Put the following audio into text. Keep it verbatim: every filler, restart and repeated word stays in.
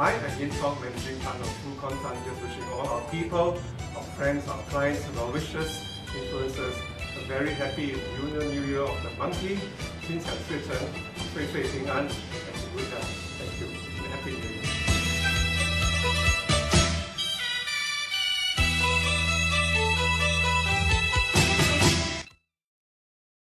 Hi, I'm Yin Tong, managing partner of Kon Yin Tong, just wishing all our people, our friends, our clients, and our wishers, influencers, a very happy Lunar New Year of the monkey. 心想事成，岁岁平安，and good health. Thank you. And Happy New Year.